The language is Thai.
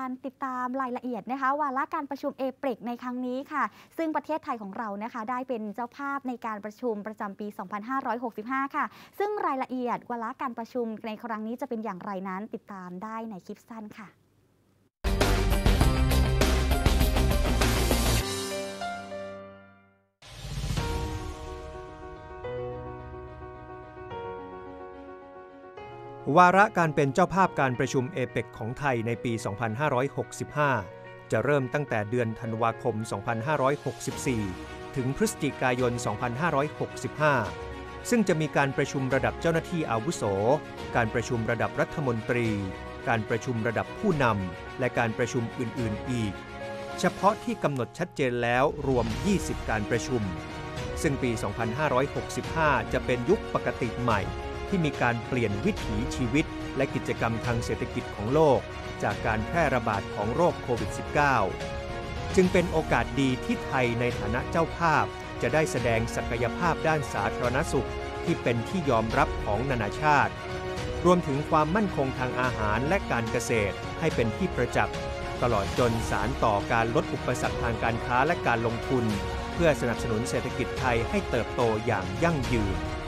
การติดตามรายละเอียดนะคะวาระการประชุมเอเปกในครั้งนี้ค่ะซึ่งประเทศไทยของเรานะคะได้เป็นเจ้าภาพในการประชุมประจำปี 2565 ค่ะซึ่งรายละเอียดวาระการประชุมในครั้งนี้จะเป็นอย่างไรนั้นติดตามได้ในคลิปสั้นค่ะวาระการเป็นเจ้าภาพการประชุมเอเปกของไทยในปี 2565 จะเริ่มตั้งแต่เดือนธันวาคม 2564 ถึงพฤศจิกายน 2565 ซึ่งจะมีการประชุมระดับเจ้าหน้าที่อาวุโส การประชุมระดับรัฐมนตรี การประชุมระดับผู้นำ และการประชุมอื่น ๆ อีก เฉพาะที่กำหนดชัดเจนแล้วรวม 20 การประชุม ซึ่งปี 2565 จะเป็นยุคปกติใหม่ที่มีการเปลี่ยนวิถีชีวิตและกิจกรรมทางเศรษฐกิจของโลกจากการแพร่ระบาดของโรคโควิด -19 จึงเป็นโอกาสดีที่ไทยในฐานะเจ้าภาพจะได้แสดงศักยภาพด้านสาธารณสุขที่เป็นที่ยอมรับของนานาชาติรวมถึงความมั่นคงทางอาหารและการเกษตรให้เป็นที่ประจักษ์ตลอดจนสานต่อการลดอุปสรรคทางการค้าและการลงทุนเพื่อสนับสนุนเศรษฐกิจไทยให้เติบโตอย่างยั่งยืน